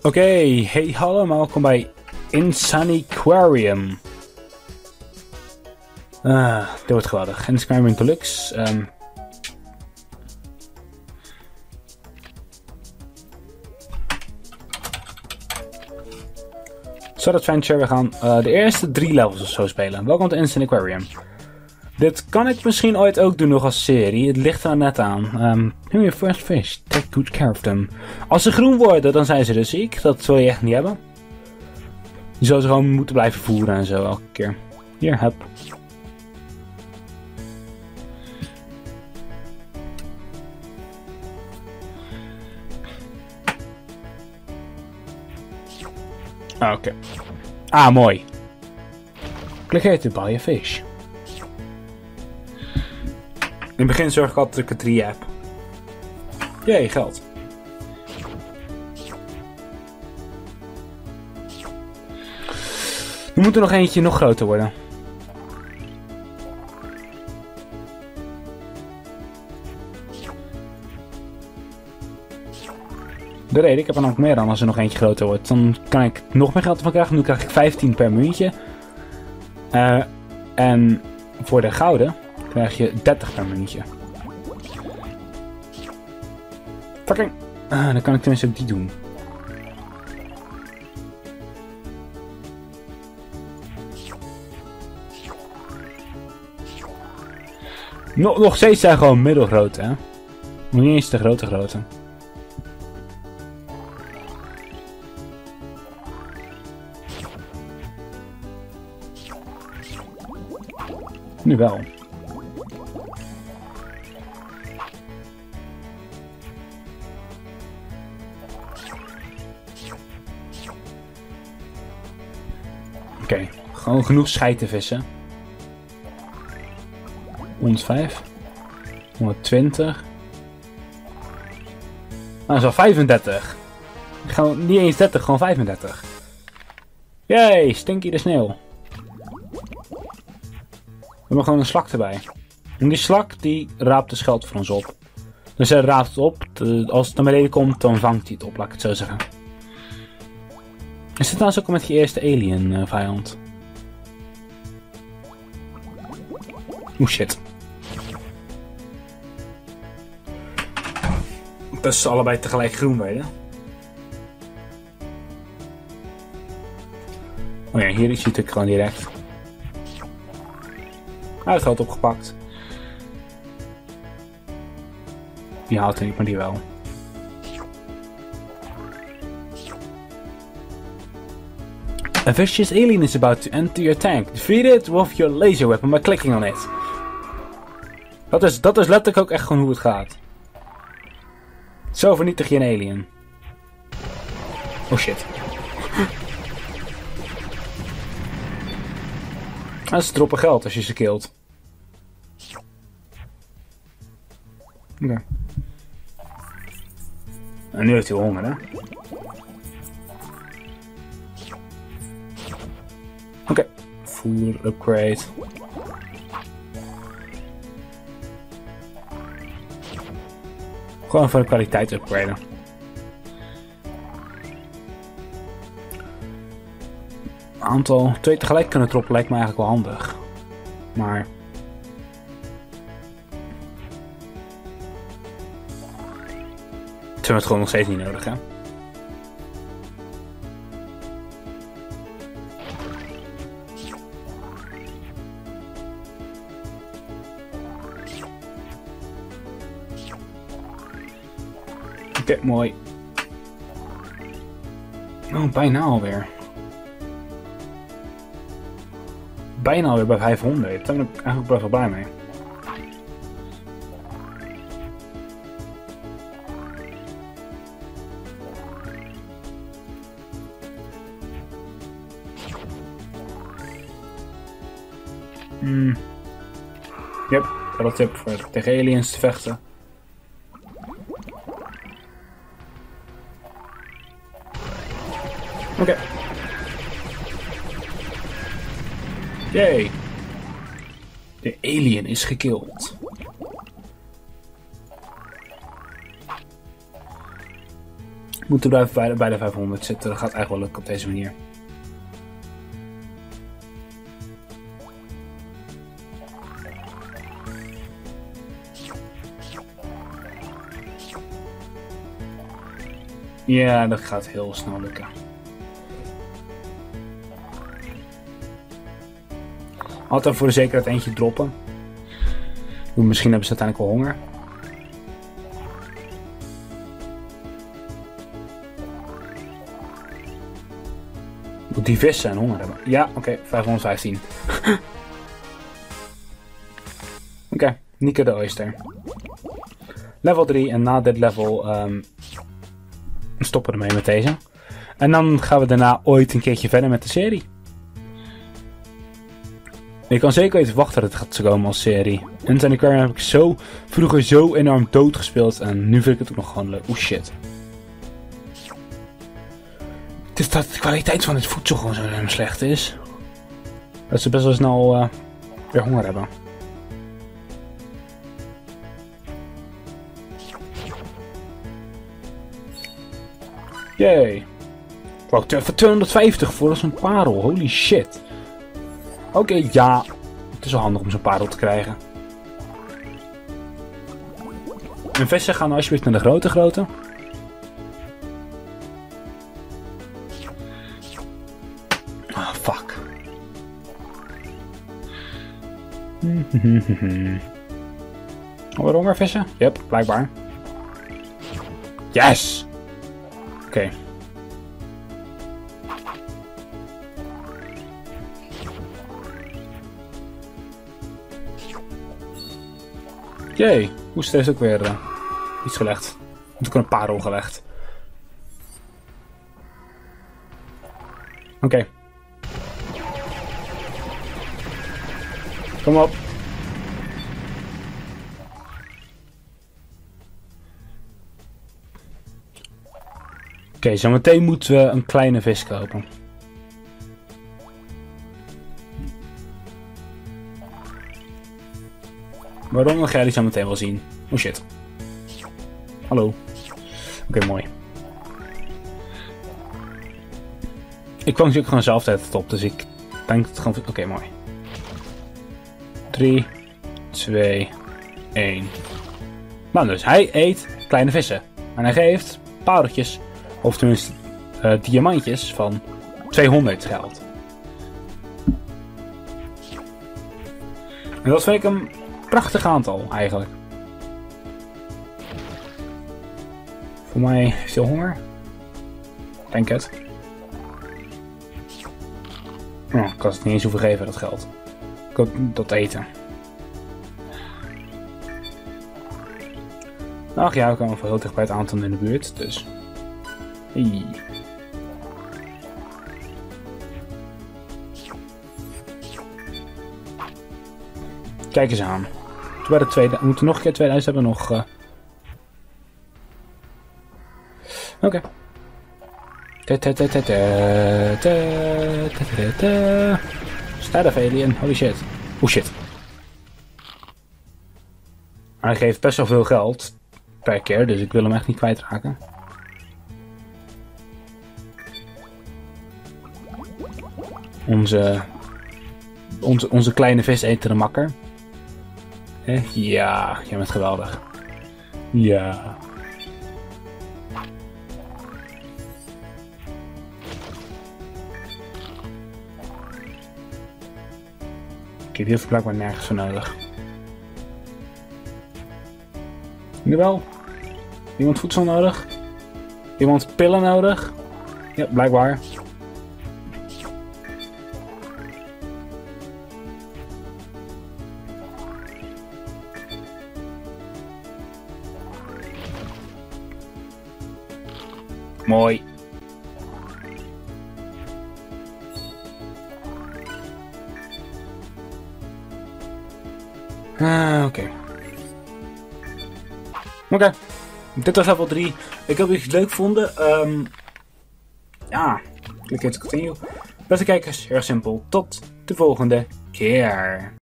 Oké, hey hallo, maar welkom bij Insaniquarium. Dit wordt geweldig. Insaniquarium Deluxe. Sword Adventure, we gaan de eerste 3 levels of zo spelen. Welkom to Insaniquarium. Dit kan ik misschien ooit ook doen nog als serie. Het ligt er net aan. Here your first fish. Take good care of them. Als ze groen worden, dan zijn ze dus ziek. Dat wil je echt niet hebben. Je zou ze gewoon moeten blijven voeren en zo elke keer. Hier, heb. Oké. Ah, mooi. Click here to buy a fish. In het begin zorg ik altijd dat ik er 3 heb. Jee, geld. Er moet er nog eentje nog groter worden. De reden, ik heb er nog meer aan als er nog eentje groter wordt. Dan kan ik nog meer geld van krijgen. Nu krijg ik 15 per muntje. En voor de gouden krijg je 30 per minuutje. Fucking. Dan kan ik tenminste ook die doen. Nog steeds zijn gewoon middelgrote, hè. Nog niet eens de grote. Nu wel. Oké, gewoon genoeg scheid te vissen. 105. 120. Nou, zo 35. Gewoon niet eens 30, gewoon 35. Yay, Stinky de sneeuw. We hebben gewoon een slak erbij. En die slak die raapt de scheld voor ons op. Dus hij raapt het op. Als het naar beneden komt, dan vangt hij het op, laat ik het zo zeggen. Is dit trouwens ook met je eerste alien vijand? Oeh shit. Dat ze allebei tegelijk groen werden. Oh ja, hier ziet ik gewoon direct. Hij heeft geld opgepakt. Die haalt hij niet, maar die wel. A vicious alien is about to enter your tank. Defeat it with your laser weapon by clicking on it. Dat is letterlijk ook echt gewoon hoe het gaat. Zo vernietig je een alien. Oh shit. Dat is droppen geld als je ze killt. Oké. En nu heeft hij honger, hè? Oké. Food upgrade. Gewoon voor de kwaliteit upgraden. Aantal 2 tegelijk kunnen droppen lijkt me eigenlijk wel handig. Maar ze hebben het gewoon nog steeds niet nodig, hè? Oké, mooi. Oh, bijna alweer. Bijna alweer bij 500. Daar ben ik eigenlijk best wel blij mee. Yep, dat tip voor tegen aliens te vechten. Oké. Yay. De alien is gekilld. Moeten blijven bij de 500 zitten. Dat gaat eigenlijk wel lukken op deze manier. Ja, dat gaat heel snel lukken. Altijd voor de zekerheid eentje droppen. Misschien hebben ze uiteindelijk wel honger. Die vissen en honger hebben. Ja, oké, 515. Oké, Nico de Oyster. Level 3 en na dit level stoppen we ermee met deze. En dan gaan we daarna ooit een keertje verder met de serie. Je kan zeker even wachten dat het gaat komen als serie. Insane Aquarium heb ik vroeger zo enorm dood gespeeld en nu vind ik het ook nog gewoon leuk. Oeh shit. Het is dat de kwaliteit van het voedsel gewoon zo slecht is. Dat ze best wel snel weer honger hebben. Yay. Wow, voor 250 voor zo'n parel. Holy shit. Oké, ja. Het is wel handig om zo'n parel te krijgen. En vissen gaan alsjeblieft naar de grote. Ah, fuck. Alweer honger vissen? Yep, blijkbaar. Yes! Oké. Jee, Hoest heeft ook weer iets gelegd. Moet ook een parel gelegd. Oké. Kom op. Oké, zometeen moeten we een kleine vis kopen. Waarom ga jij die zo meteen wel zien? Oh shit. Hallo. Oké, mooi. Ik kwam natuurlijk gewoon zelf uit het top, dus ik denk dat het gewoon... Oké, mooi. 3, 2, 1. Nou dus, hij eet kleine vissen. En hij geeft pareltjes, of tenminste diamantjes van 200 geld. En dat vind ik een prachtig aantal eigenlijk. Voor mij heeft hij honger. Denk het. Oh, ik kan het niet eens hoeven geven, dat geld. Ik kan dat eten. Ach ja, we komen heel dicht bij het aantal in de buurt, dus. Hey. Kijk eens aan. Bij de tweede, we moeten nog een keer 2000 hebben nog. Oké. Stad of Alien, holy shit. Oh shit. Maar hij geeft best wel veel geld per keer, dus ik wil hem echt niet kwijtraken. Onze kleine visetende makker. Ja, jij bent geweldig. Ja. Ik heb hier blijkbaar nergens voor nodig. Nu wel. Iemand voedsel nodig? Iemand pillen nodig? Ja, blijkbaar. Mooi. Oké. Oké. Dit was level 3. Ik hoop dat jullie het leuk vonden. Ja, klik even continue. Beste kijkers, erg simpel. Tot de volgende keer.